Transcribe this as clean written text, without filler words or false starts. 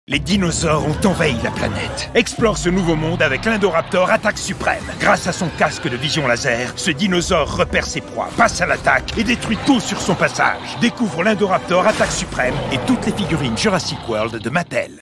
Les dinosaures ont envahi la planète. Explore ce nouveau monde avec l'Indoraptor Attaque Suprême. Grâce à son casque de vision laser, ce dinosaure repère ses proies, passe à l'attaque et détruit tout sur son passage. Découvre l'Indoraptor Attaque Suprême et toutes les figurines Jurassic World de Mattel.